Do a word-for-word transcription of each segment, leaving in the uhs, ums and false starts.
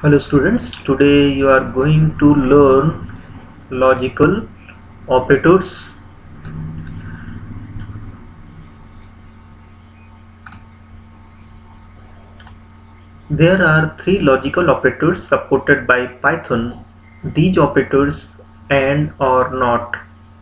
Hello students, today you are going to learn logical operators. There are three logical operators supported by Python. These operators and or not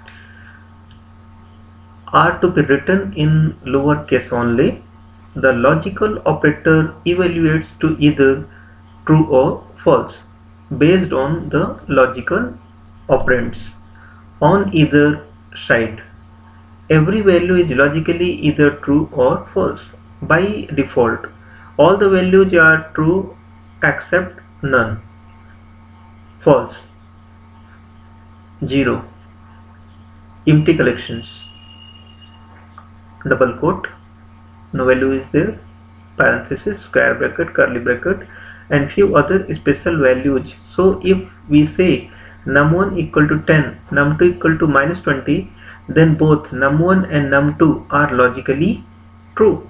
are to be written in lowercase only. The logical operator evaluates to either true or false based on the logical operands on either side. Every value is logically either true or false. By default, all the values are true except none. False. Zero. Empty collections. Double quote. No value is there. Parenthesis, square bracket, curly bracket, and few other special values. So if we say num one equal to ten, num two equal to minus twenty, then both num one and num two are logically true.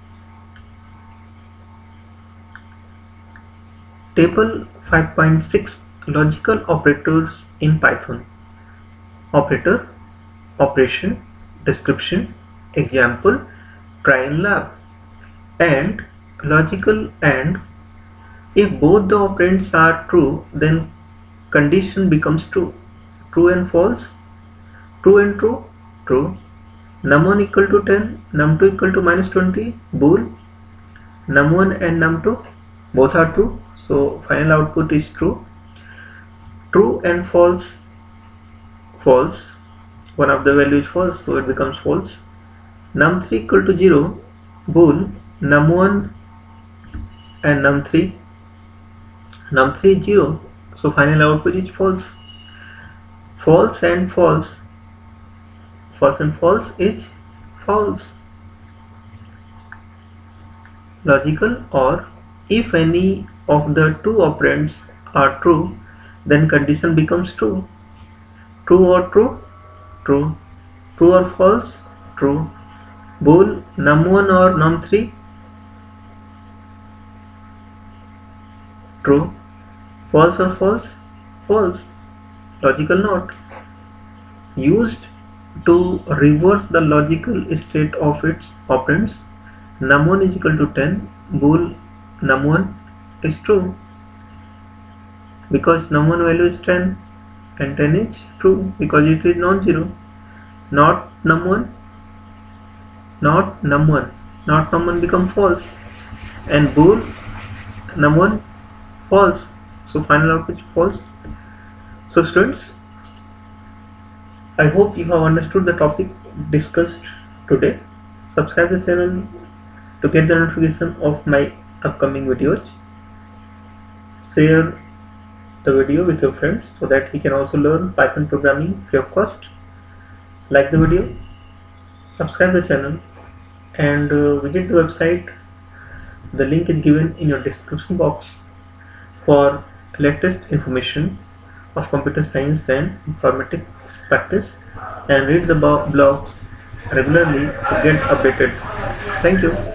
Table five point six Logical operators in Python. Operator, operation, description, example, try and lab. And logical and. If both the operands are true, then condition becomes true. True and false. True and true. True. num one equal to ten, num two equal to minus twenty, bool. num one and num two both are true, so final output is true. True and false. False. One of the value is false, so it becomes false. num three equal to zero, bool. num one and num three. num three is zero, so final output is false. False and false. False and false is false. Logical or if any of the two operands are true, then condition becomes true. True or true? True. True or false? True. Bool, num one or num three? True. False or false? False. Logical not. Used to reverse the logical state of its operands, num one is equal to ten, bool num one is true because num one value is ten and ten is true because it is non-zero. Not num one, not num one, not num one become false, and bool num one false, so final output is false. So students, I hope you have understood the topic discussed today. Subscribe the channel to get the notification of my upcoming videos. Share the video with your friends so that he can also learn Python programming free of cost. Like the video, subscribe the channel, and uh, visit the website. The link is given in your description box for latest information of computer science and informatics practice, and read the blogs regularly to get updated. Thank you.